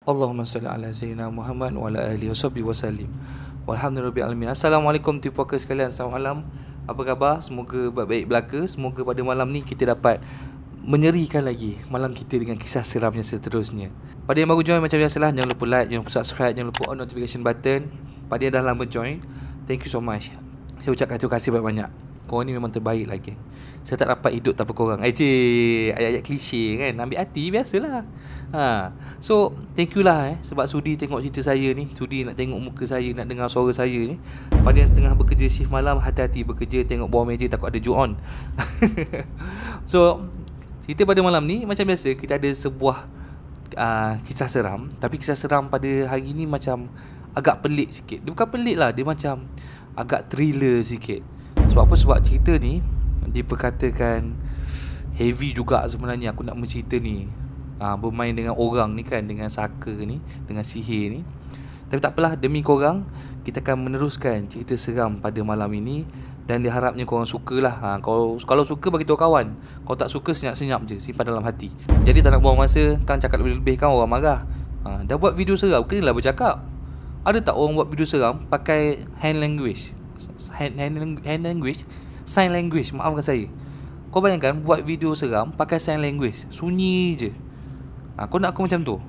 Allahumma salli ala sayyidina Muhammad wa ala alihi washabbihi wasallim. Walhamdulillahirabbil alamin. Assalamualaikum tu puaka sekalian. Selamat malam. Apa khabar? Semoga baik-baik belaka. Semoga pada malam ni kita dapat menyerikan lagi malam kita dengan kisah seramnya seterusnya. Pada yang baru join macam biasalah, jangan lupa like, jangan lupa subscribe, jangan lupa on notification button. Pada yang dah lama join, thank you so much. Saya ucapkan terima kasih banyak-banyak. Korang ni memang terbaik lah, geng. Saya tak dapat hidup tanpa korang. Ayat-ayat klise kan, ambil hati, biasalah. So thank you lah sebab sudi tengok cerita saya ni, sudi nak tengok muka saya, nak dengar suara saya ni. Pada yang tengah bekerja shift malam, hati-hati bekerja, tengok bawah meja takut ada ju-on. So cerita pada malam ni macam biasa, kita ada sebuah kisah seram. Tapi kisah seram pada hari ni macam agak pelik sikit. Dia bukan pelik lah, dia macam agak thriller sikit. Sebab apa? Sebab cerita ni diperkatakan heavy juga sebenarnya. Aku nak mencerita ni bermain dengan orang ni kan, dengan saka ni, dengan sihir ni. Tapi tak apalah, demi korang kita akan meneruskan cerita seram pada malam ini. Dan diharapnya korang sukalah. Kalau suka bagi tahu kawan. Kalau tak suka senyap-senyap je, simpan dalam hati. Jadi tak nak buang masa, tak cakap lebih-lebih kan orang marah. Dah buat video seram, kenalah bercakap. Ada tak orang buat video seram pakai hand language? Sign language, maafkan saya. Kau bayangkan buat video seram pakai sign language, sunyi je. Kau nak aku macam tu?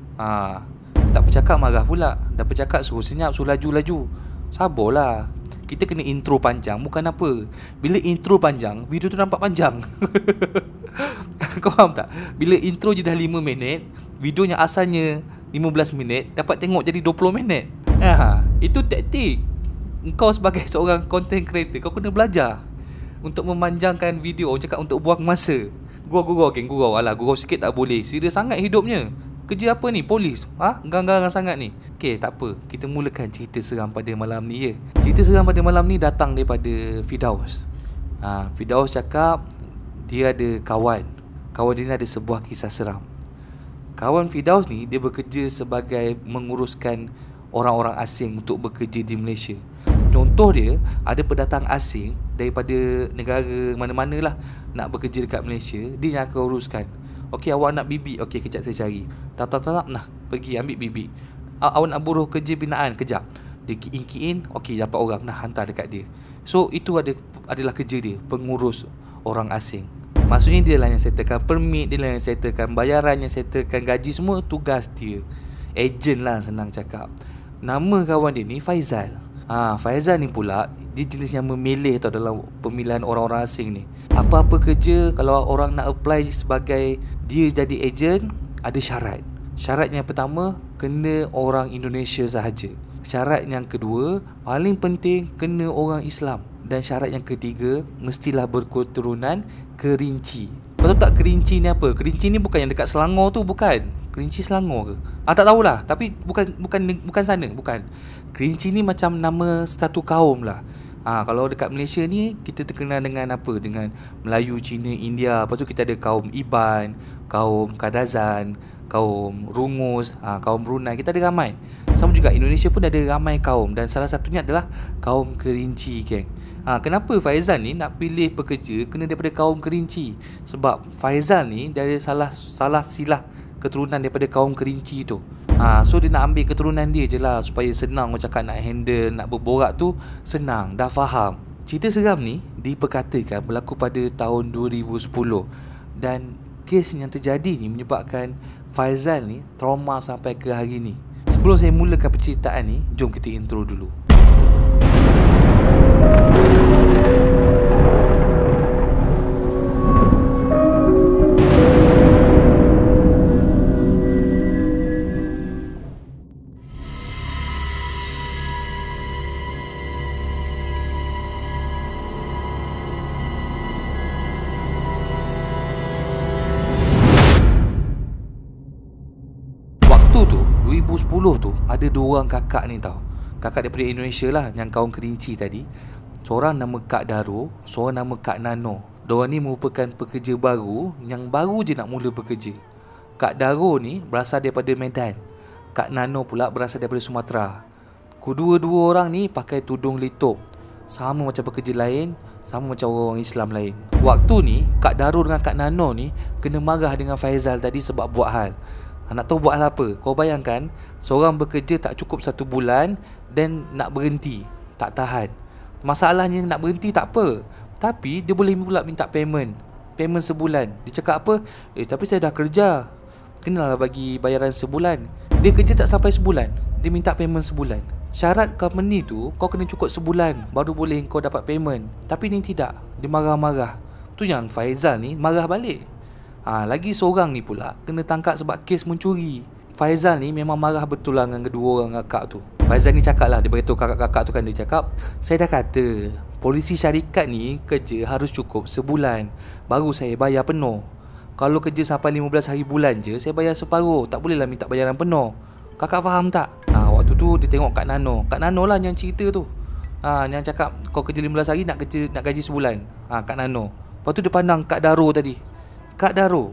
Tak bercakap marah pula. Dah bercakap suruh senyap, suruh laju-laju. Sabarlah. Kita kena intro panjang, bukan apa. Bila intro panjang, video tu nampak panjang. Kau faham tak? Bila intro je dah 5 minit, videonya asalnya 15 minit, dapat tengok jadi 20 minit. Itu taktik. Kau sebagai seorang content creator, kau kena belajar untuk memanjangkan video. Orang cakap untuk buang masa. Gurau-gurau, geng, gurau. Alah, gurau sikit tak boleh. Serius sangat hidupnya. Kerja apa ni? Polis? Garang-garang sangat ni. Okay, tak apa. Kita mulakan cerita seram pada malam ni, ya. Cerita seram pada malam ni datang daripada Firdaus. Firdaus cakap dia ada kawan. Kawan dia ni ada sebuah kisah seram. Kawan Firdaus ni, dia bekerja sebagai menguruskan orang-orang asing untuk bekerja di Malaysia. Contoh dia, ada pendatang asing daripada negara mana-mana lah nak bekerja dekat Malaysia, dia yang akan uruskan. Okey, awak nak bibik? Okey, kejap saya cari. Tak, nah, pergi ambil bibik. Awak nak buruh kerja binaan? Kejap. Dia key-in, okey, dapat orang, nah, hantar dekat dia. So itu adalah kerja dia, pengurus orang asing. Maksudnya dia lah yang settlekan permit, dia lah yang settlekan bayaran, yang settlekan gaji, semua tugas dia. Agent lah, senang cakap. Nama kawan dia ni Faizal. Faizal ni pula, dia jenis yang memilih tau dalam pemilihan orang-orang asing ni. Apa-apa kerja, kalau orang nak apply sebagai dia jadi agent, ada syarat. Syarat yang pertama, kena orang Indonesia sahaja. Syarat yang kedua, paling penting, kena orang Islam. Dan syarat yang ketiga, mestilah berketurunan Kerinci. Kau tahu tak Kerinci ni apa? Kerinci ni bukan yang dekat Selangor tu, bukan. Kerinci Selangor ke? Tak tahulah, tapi bukan sana, bukan. Kerinci ni macam nama satu kaum lah. Kalau dekat Malaysia ni, kita terkenal dengan apa? Dengan Melayu, Cina, India. Lepas tu kita ada kaum Iban, kaum Kadazan, kaum Rungus, kaum Brunei. Kita ada ramai. Sama juga Indonesia pun ada ramai kaum. Dan salah satunya adalah kaum Kerinci, geng. Kenapa Faizal ni nak pilih pekerja kena daripada kaum Kerinci? Sebab Faizal ni dari salah silah keturunan daripada kaum Kerinci tu. So dia nak ambil keturunan dia je lah, supaya senang orang cakap nak handle, nak berborak tu senang, dah faham. Cerita seram ni diperkatakan berlaku pada tahun 2010. Dan kes yang terjadi ni menyebabkan Faizal ni trauma sampai ke hari ni. Sebelum saya mulakan penceritaan ni, jom kita intro dulu. Waktu tu 2010 tu ada dua orang kakak ni tau. Kakak daripada Indonesia lah, yang kaum Kerinci tadi. Seorang nama Kak Daro, seorang nama Kak Nano. Diorang ni merupakan pekerja baru, yang baru je nak mula bekerja. Kak Daro ni berasal daripada Medan, Kak Nano pula berasal daripada Sumatera. Kedua-dua orang ni pakai tudung litup, sama macam pekerja lain, sama macam orang Islam lain. Waktu ni Kak Daro dengan Kak Nano ni kena marah dengan Faizal tadi sebab buat hal. Nak tahu buat hal apa? Kau bayangkan, seorang bekerja tak cukup 1 bulan dan nak berhenti, tak tahan. Masalahnya nak berhenti tak apa, tapi dia boleh pula minta payment sebulan. Dia cakap apa? Tapi saya dah kerja, kenalah bagi bayaran sebulan. Dia kerja tak sampai sebulan, dia minta payment sebulan. Syarat company tu, kau kena cukup sebulan baru boleh kau dapat payment. Tapi ni tidak, dia marah-marah. Tu yang Faizal ni marah balik. Lagi seorang ni pula kena tangkap sebab kes mencuri. Faizal ni memang marah betul lah dengan kedua orang kakak tu. Faizal ni cakap lah, dia beritahu kakak-kakak tu kan, dia cakap, saya dah kata polisi syarikat ni kerja harus cukup sebulan baru saya bayar penuh. Kalau kerja sampai 15 hari bulan je, saya bayar separuh, tak bolehlah minta bayaran penuh. Kakak faham tak? Waktu tu dia tengok Kak Nano. Kak Nano lah yang cerita tu. Yang cakap kau kerja 15 hari nak gaji sebulan. Kak Nano. Lepas tu dia pandang Kak Daro tadi. Kak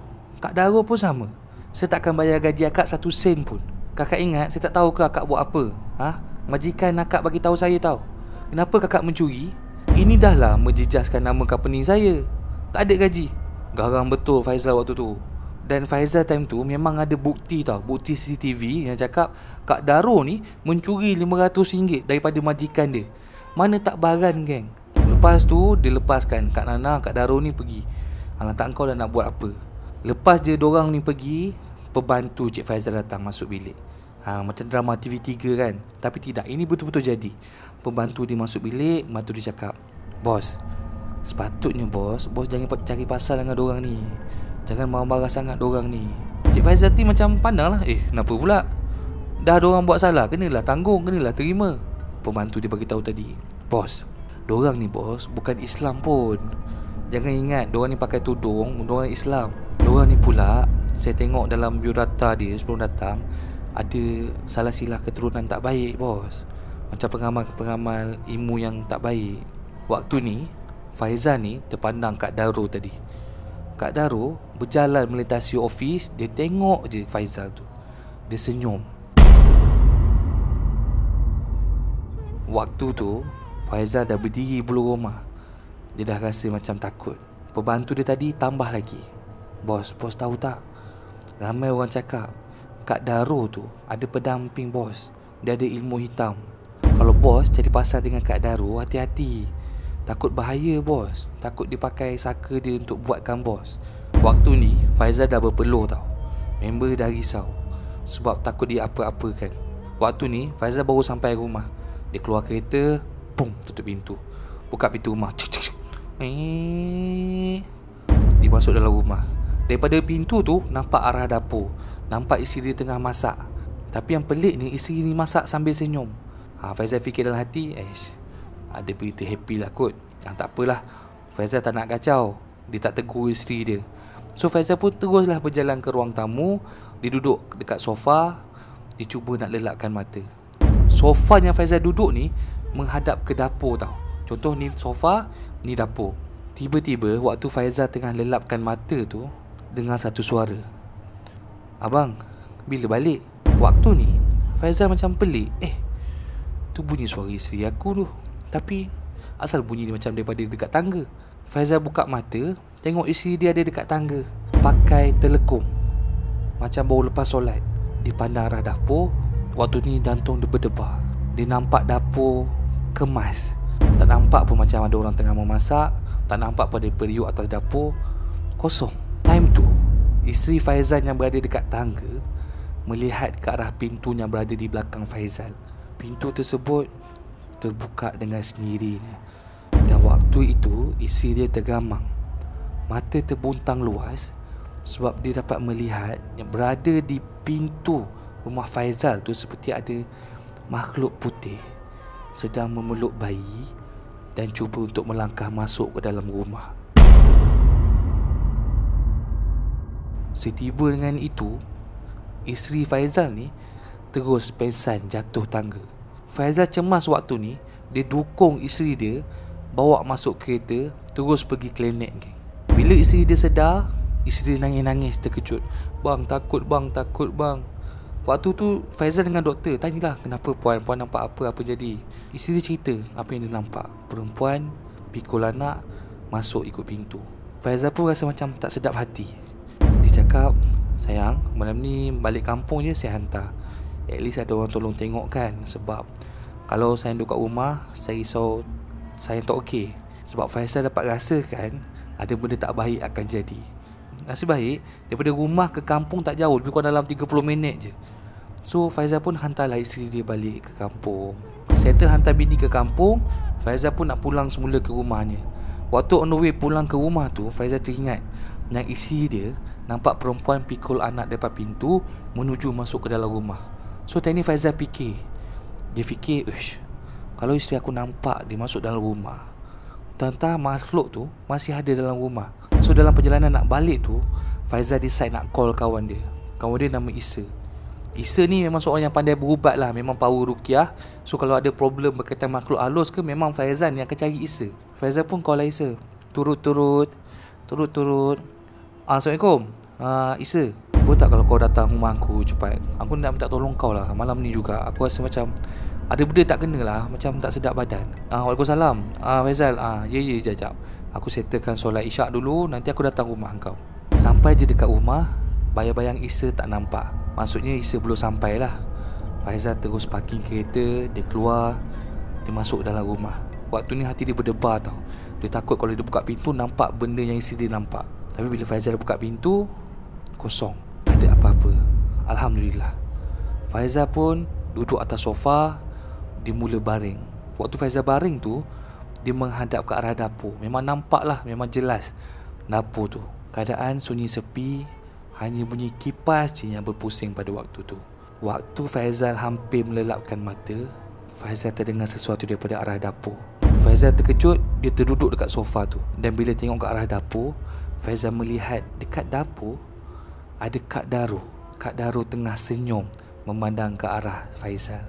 Daro pun sama. Saya takkan bayar gaji akak 1 sen pun. Kakak ingat saya tak tahu ke akak buat apa? Majikan akak bagi tahu saya tahu. Kenapa kakak mencuri? Ini dah lah menjejaskan nama company saya. Tak ada gaji. Garang betul Faizal waktu tu. Dan Faizal time tu memang ada bukti tau, bukti CCTV yang cakap Kak Daro ni mencuri RM500 daripada majikan dia. Mana tak baran geng. Lepas tu dia lepaskan Kak Nana, Kak Daro ni pergi. Tak kau dah nak buat apa? Lepas je dorang ni pergi, pembantu Cik Faizal datang masuk bilik. Macam drama TV3 kan. Tapi tidak, ini betul-betul jadi. Pembantu dia masuk bilik, pembantu dia cakap, bos, sepatutnya bos jangan cari pasal dengan dorang ni. Jangan marah-marah sangat dorang ni. Cik Faizal ni macam pandang lah, kenapa pula? Dah dorang buat salah, kenalah tanggung, kenalah terima. Pembantu dia beritahu tadi, bos, dorang ni bos bukan Islam pun. Jangan ingat dorang ni pakai tudung, dorang Islam. Dorang ni pula, saya tengok dalam biodata dia sebelum datang, ada salah silah keturunan tak baik bos. Macam pengamal ilmu yang tak baik. Waktu ni Faizal ni terpandang Kak Daro tadi. Kak Daro berjalan melintasi office, dia tengok je Faizal tu. Dia senyum. Waktu tu Faizal dah berdiri bulu rumah. Dia dah rasa macam takut. Pembantu dia tadi tambah lagi, bos tahu tak, ramai orang cakap Kak Daro tu ada pendamping bos. Dia ada ilmu hitam. Kalau bos cari pasal dengan Kak Daro, hati-hati. Takut bahaya bos. Takut dia pakai saka dia untuk buatkan bos. Waktu ni Faizal dah berpeluh tau. Member dah risau sebab takut dia apa-apa kan. Waktu ni Faizal baru sampai rumah. Dia keluar kereta, pum, tutup pintu. Buka pintu rumah, dia masuk dalam rumah. Daripada pintu tu nampak arah dapur. Nampak isteri dia tengah masak. Tapi yang pelik ni, isteri ni masak sambil senyum. Faizal fikir dalam hati, ada berita happy lah kot. Tak apalah, Faizal tak nak kacau. Dia tak tegur isteri dia. So Faizal pun teruslah berjalan ke ruang tamu. Dia duduk dekat sofa. Dia cuba nak lelapkan mata. Sofa yang Faizal duduk ni menghadap ke dapur tau. Contoh ni sofa, ni dapur. Tiba-tiba waktu Faizal tengah lelapkan mata tu, dengar satu suara, abang, bila balik? Waktu ni Faizal macam pelik. Tu bunyi suara isteri aku tu. Tapi asal bunyi ni macam daripada dekat tangga. Faizal buka mata, tengok isteri dia ada dekat tangga, pakai telekung, macam baru lepas solat. Dia pandang arah dapur. Waktu ni jantung dia berdebar. Dia nampak dapur kemas. Tak nampak pun macam ada orang tengah memasak. Tak nampak pada periuk atas dapur. Kosong. Time tu isteri Faizal yang berada dekat tangga melihat ke arah pintu yang berada di belakang Faizal. Pintu tersebut terbuka dengan sendirinya. Dan waktu itu isteri dia tergamang. Mata terbuntang luas sebab dia dapat melihat yang berada di pintu rumah Faizal tu seperti ada makhluk putih sedang memeluk bayi dan cuba untuk melangkah masuk ke dalam rumah. Setiba dengan itu, isteri Faizal ni terus pengsan jatuh tangga. Faizal cemas waktu ni. Dia dukung isteri dia bawa masuk kereta, terus pergi klinik. Bila isteri dia sedar, isteri dia nangis-nangis terkejut. Bang, takut bang, takut bang. Waktu tu Faizal dengan doktor tanyalah, kenapa puan nampak apa jadi. Isteri dia cerita apa yang dia nampak. Perempuan pikul anak masuk ikut pintu. Faizal pun rasa macam tak sedap hati. Dia cakap, sayang, malam ni balik kampung je saya hantar. At least ada orang tolong tengok kan. Sebab kalau saya duduk kat rumah, saya risau saya tak okey. Sebab Faizal dapat rasa kan ada benda tak baik akan jadi. Nasib baik daripada rumah ke kampung tak jauh, lebih kurang dalam 30 minit je. So Faizal pun hantarlah isteri dia balik ke kampung. Settle hantar bini ke kampung, Faizal pun nak pulang semula ke rumahnya. Waktu on the way pulang ke rumah tu, Faizal teringat yang isteri dia nampak perempuan pikul anak depan pintu menuju masuk ke dalam rumah. So tadi Faizal fikir, dia fikir, kalau isteri aku nampak dia masuk dalam rumah, tentang makhluk tu masih ada dalam rumah. So dalam perjalanan nak balik tu, Faizal decide nak call kawan dia. Kawan dia nama Isa. Isa ni memang seorang yang pandai berubat lah, memang power ruqyah. So kalau ada problem berkaitan makhluk halus ke, memang Faizal yang akan cari Isa. Faizal pun call Isa. Turut-turut. Assalamualaikum. Isa, boleh tak kalau kau datang rumah aku cepat? Aku nak minta tolong kau lah. Malam ni juga aku rasa macam ada benda tak kena lah, macam tak sedap badan. Waalaikumsalam. Faizal, ya jap. Aku settlekan solat isyak dulu, nanti aku datang rumah kau. Sampai je dekat rumah, bayang-bayang Isa tak nampak. Maksudnya Isa belum sampai lah. Faizal terus parking kereta, dia keluar, dia masuk dalam rumah. Waktu ni hati dia berdebar tau. Dia takut kalau dia buka pintu nampak benda yang isteri dia nampak. Tapi bila Faizal buka pintu, kosong, tak ada apa-apa. Alhamdulillah. Faizal pun duduk atas sofa, dia mula baring. Waktu Faizal baring tu, dia menghadap ke arah dapur. Memang nampak lah, memang jelas dapur tu. Keadaan sunyi sepi, hanya bunyi kipas je yang berpusing pada waktu tu. Waktu Faizal hampir melelapkan mata, Faizal terdengar sesuatu daripada arah dapur. Faizal terkejut, dia terduduk dekat sofa tu. Dan bila tengok ke arah dapur, Faizal melihat dekat dapur ada Kak Daru. Kak Daru tengah senyum memandang ke arah Faizal.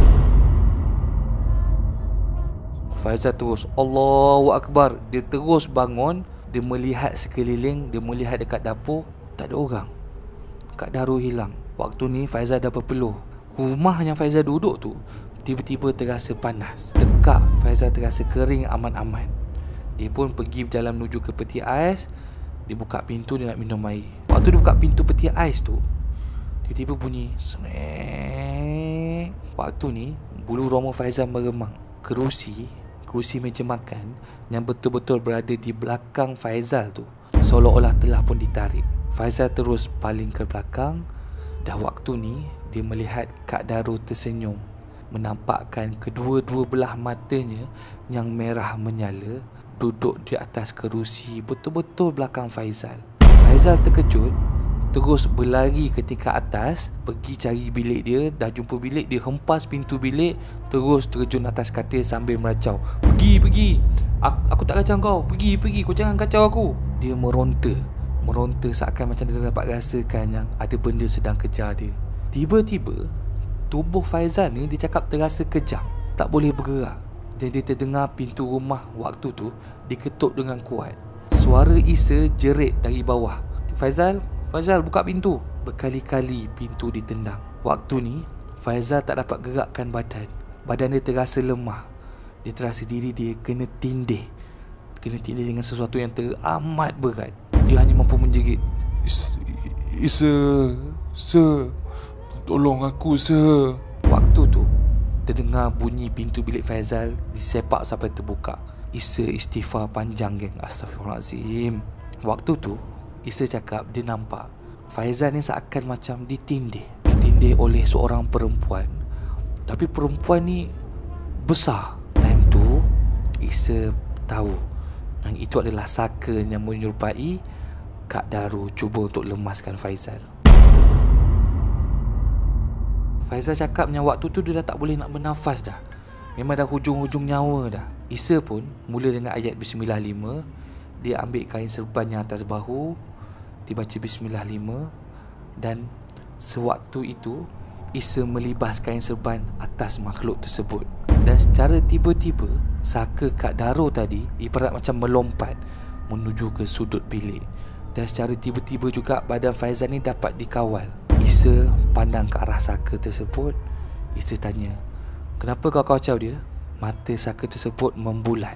Faizal terus Allahu Akbar. Dia terus bangun, dia melihat sekeliling, dia melihat dekat dapur, tak ada orang. Kak Daru hilang. Waktu ni Faizal dah berpeluh. Rumah yang Faizal duduk tu tiba-tiba terasa panas. Tekak, Faizal terasa kering aman-aman. Dia pun pergi berjalan menuju ke peti ais. Dia buka pintu, dia nak minum air. Waktu dia buka pintu peti ais tu, tiba-tiba bunyi smek. Waktu ni bulu roma Faizal meremang. Kerusi meja makan yang betul-betul berada di belakang Faizal tu seolah-olah telah pun ditarik. Faizal terus paling ke belakang. Dah waktu ni dia melihat Kak Daru tersenyum, menampakkan kedua-dua belah matanya yang merah menyala, duduk di atas kerusi betul-betul belakang Faizal. Faizal terkejut, terus berlari ke tingkat atas, pergi cari bilik dia. Dah jumpa bilik, dia hempas pintu bilik, terus terjun atas katil sambil meracau. Pergi, aku tak kacau kau. Pergi, kau jangan kacau aku. Dia meronta seakan macam dia dapat rasakan yang ada benda sedang kejar dia. Tiba-tiba tubuh Faizal ni dia cakap terasa kejang, tak boleh bergerak. Dan dia terdengar pintu rumah waktu tu diketuk dengan kuat. Suara Isa jerit dari bawah, Faizal, buka pintu. Berkali-kali pintu ditendang. Waktu ni Faizal tak dapat gerakkan badan. Badan dia terasa lemah. Dia terasa diri dia kena tindih dengan sesuatu yang teramat berat. Dia hanya mampu menjerit, Sir, tolong aku, Sir. Waktu tu terdengar bunyi pintu bilik Faizal disepak sampai terbuka. Isa istighfar panjang, geng. Astaghfirullahalazim. Waktu tu Isa cakap dia nampak Faizal ni seakan macam ditindih oleh seorang perempuan. Tapi perempuan ni besar. Time tu Isa tahu yang itu adalah saka yang menyerupai Kak Daru cuba untuk lemaskan Faizal. Faizal cakap yang waktu tu dia dah tak boleh nak bernafas dah. Memang dah hujung-hujung nyawa dah. Isa pun mula dengan ayat Bismillah 5. Dia ambil kain serban yang atas bahu, dibaca Bismillah 5. Dan sewaktu itu Isa melibas kain serban atas makhluk tersebut. Dan secara tiba-tiba saka Kak Daru tadi ibarat macam melompat menuju ke sudut bilik. Dan secara tiba-tiba juga badan Faizal ni dapat dikawal. Isa pandang ke arah saka tersebut. Isa tanya, kenapa kau kacau dia? Mata saka tersebut membulat,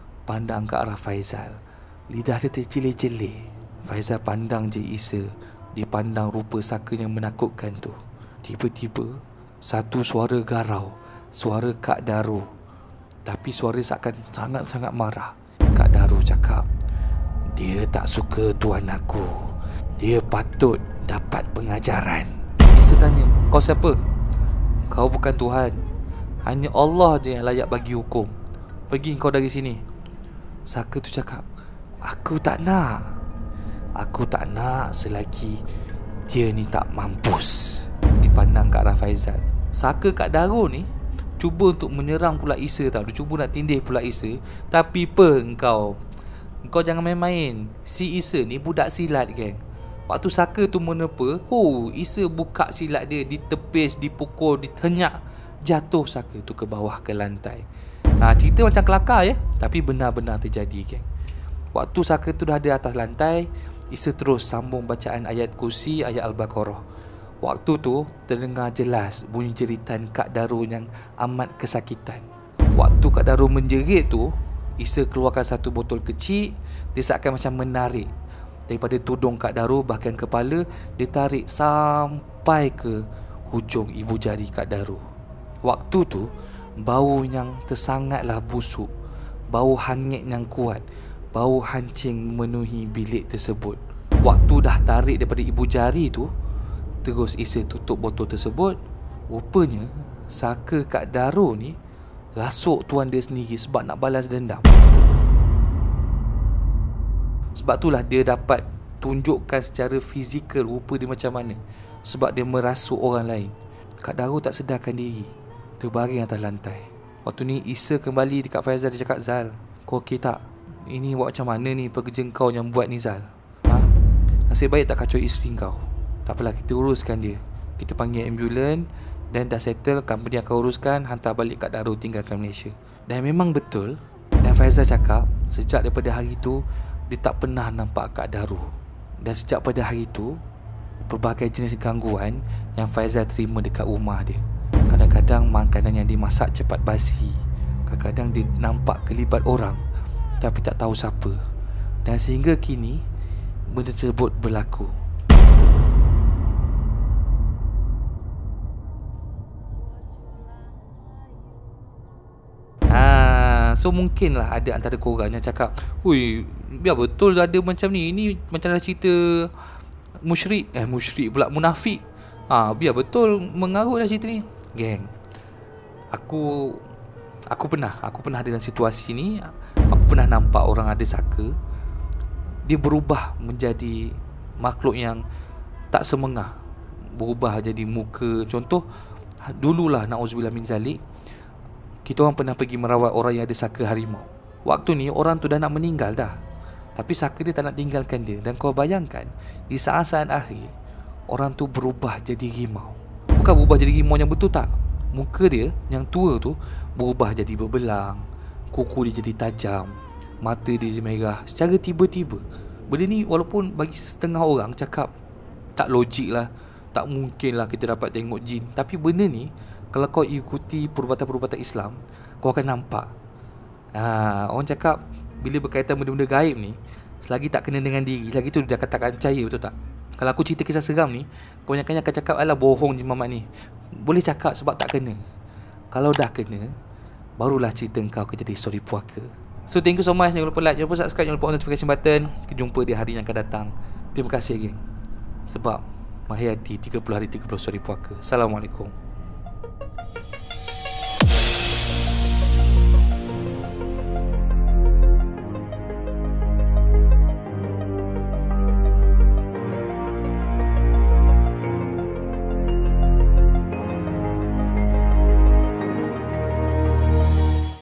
pandang ke arah Faizal. Lidah dia terjelir-jelir. Faizal pandang je Isa dipandang rupa saka yang menakutkan tu, tiba-tiba satu suara garau, suara Kak Daru. Tapi suara seakan sangat-sangat marah. Kak Daru cakap, "Dia tak suka tuan aku. Dia patut dapat pengajaran." Isa tanya, "Kau siapa?" "Kau bukan Tuhan. Hanya Allah je yang layak bagi hukum. Pergi kau dari sini." Saka tu cakap, "Aku tak nak. Aku tak nak selagi dia ni tak mampus." Dipandang Kak Rafaizal. Saka Kak Daru ni cuba untuk menyerang pula Isa tau. Dia cuba nak tindih pula Isa. Tapi apa Kau jangan main-main. Si Isa ni budak silat, geng. Waktu Saka tu menepa, Isa buka silat dia, ditepis, dipukul, ditenyak. Jatuh Saka tu ke bawah, ke lantai. Cerita macam kelakar ya, tapi benar-benar terjadi, geng. Waktu Saka tu dah ada atas lantai, Isa terus sambung bacaan ayat kursi, ayat Al-Baqarah. Waktu tu terdengar jelas bunyi jeritan Kak Daru yang amat kesakitan. Waktu Kak Daru menjerit tu, Isa keluarkan satu botol kecil. Dia seakan macam menarik daripada tudung Kak Daru, bahkan kepala dia tarik sampai ke hujung ibu jari Kak Daru. Waktu tu bau yang tersangatlah busuk, bau hangit yang kuat, bau hancing memenuhi bilik tersebut. Waktu dah tarik daripada ibu jari tu, terus Isa tutup botol tersebut. Rupanya Saka Kak Daru ni rasuk tuan dia sendiri sebab nak balas dendam. Sebab itulah dia dapat tunjukkan secara fizikal rupa dia macam mana, sebab dia merasuk orang lain. Kak Daru tak sedarkan diri, terbaring atas lantai. Waktu ni Isa kembali dekat Faizal. Dia cakap, "Zal, kau okey tak? Ini buat macam mana ni pekerja kau yang buat ni, Zal? Nasib baik tak kacau isteri kau. Tak apalah, kita uruskan dia. Kita panggil ambulans dan dah settle, company akan uruskan, hantar balik Kak Daru tinggalkan Malaysia." Dan memang betul. Dan Faizal cakap sejak daripada hari tu dia tak pernah nampak Kak Daru. Dan sejak pada hari tu, pelbagai jenis gangguan yang Faizal terima dekat rumah dia. Kadang-kadang makanan yang dimasak cepat basi. Kadang-kadang dia nampak kelibat orang tapi tak tahu siapa. Dan sehingga kini benda tersebut berlaku. So mungkinlah ada antara korang yang cakap, biar betul ada macam ni. Ini macam dah cerita musyrik pula, munafik. Biar betul mengarut lah cerita ni. Geng, Aku pernah dalam situasi ni. Aku pernah nampak orang ada saka, dia berubah menjadi makhluk yang tak semengah, berubah jadi muka. Contoh, dululah na'udzubillah min zalik, kita orang pernah pergi merawat orang yang ada saka harimau. Waktu ni orang tu dah nak meninggal dah, tapi saka dia tak nak tinggalkan dia. Dan kau bayangkan, di saat-saat akhir, orang tu berubah jadi rimau. Bukan berubah jadi rimau yang betul, tak. Muka dia yang tua tu berubah jadi berbelang, kuku dia jadi tajam, mata dia jadi merah secara tiba-tiba. Benda ni walaupun bagi setengah orang cakap tak logik lah, tak mungkin lah kita dapat tengok jin. Tapi benda ni kalau kau ikuti perubatan-perubatan Islam, kau akan nampak. Orang cakap bila berkaitan benda-benda gaib ni, selagi tak kena dengan diri, lagi tu dia katakan percaya, betul tak? Kalau aku cerita kisah seram ni, kebanyakannya akan cakap, "Alah, bohong je Mamat ni." Boleh cakap sebab tak kena. Kalau dah kena, barulah cerita kau akan jadi story puaka. So thank you so much. Jangan lupa like, jangan lupa subscribe, jangan lupa on notification button. Kita jumpa di hari yang akan datang. Terima kasih geng. Sebab menghayati 30 hari 30 story puaka. Assalamualaikum.